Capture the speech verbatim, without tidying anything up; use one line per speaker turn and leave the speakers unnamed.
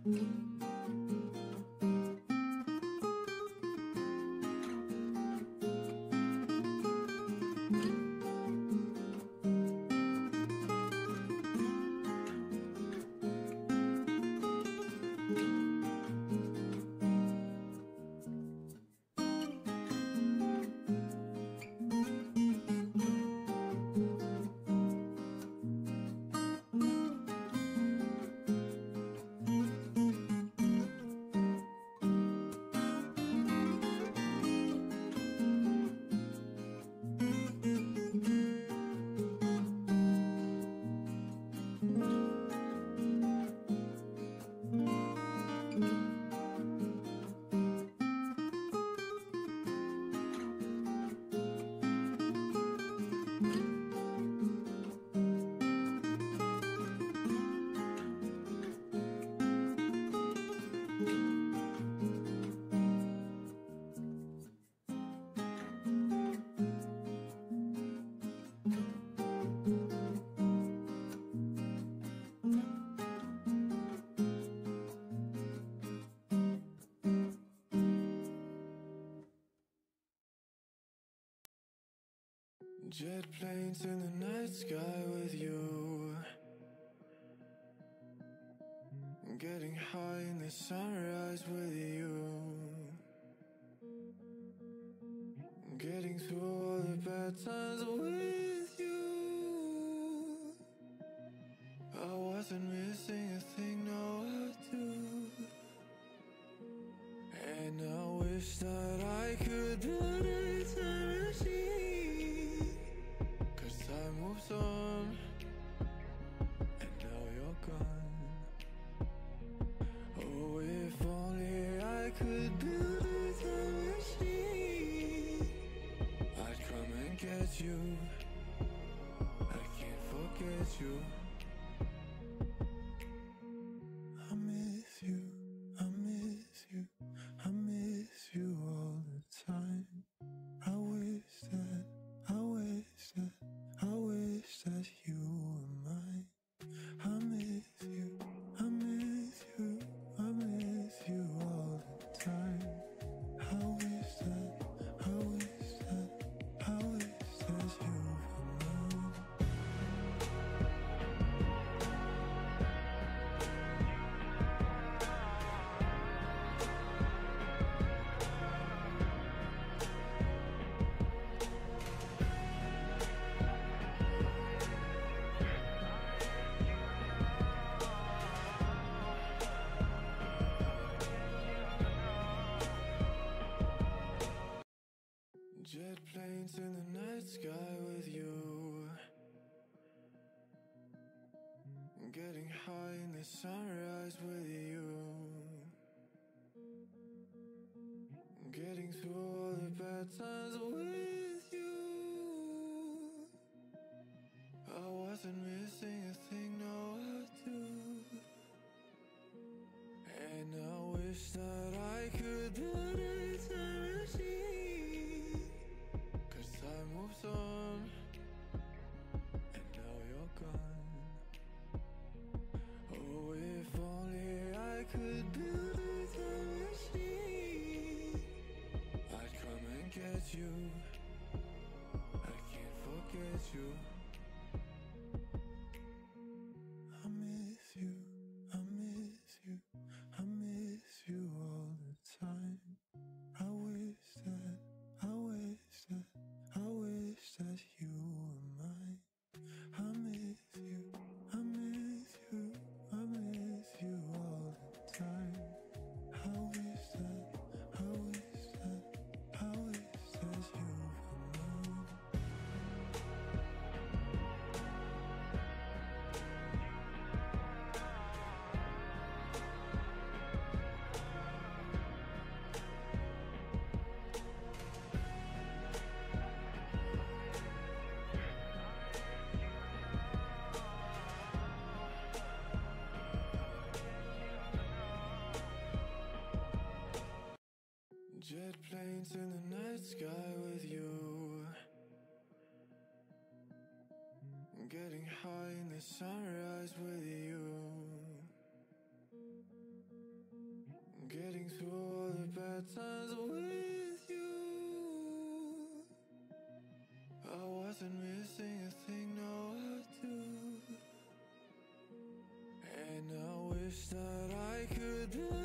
Jet planes in the night sky with you, getting high in the sunrise with you, getting through all the bad times with you. I wasn't missing a thing, no I do. And I wish that I could build a time machine, 'cause time moves on, and now you're gone. Oh, if only I could build a time machine, I'd come and get you. I can't forget you. I miss you, I miss you, I miss you all the time. I wish that, I wish that, I wish that you were mine. I miss you, I miss you, I miss you all the time. I wish that, I wish that, I wish that you were mine. Jet planes in the night sky with you, getting high in the sunrise with you, getting through all the bad times with you. I wasn't missing a thing, no I do. And I wish that I could build a time machine, 'cause time moves on, and now you're gone. Oh, if only I could build a time machine, I'd come and get you. I can't forget you. I miss you, I miss you, I miss you all the time. I wish that, I wish that, I wish that you were mine. I miss you, I miss you, I miss you all the time. I wish that, I wish that, I wish that you were mine. Jet planes in the night sky with you, getting high in the sunrise with you, Getting through all the bad times with you. I wasn't missing a thing, now I do. And I wish that I could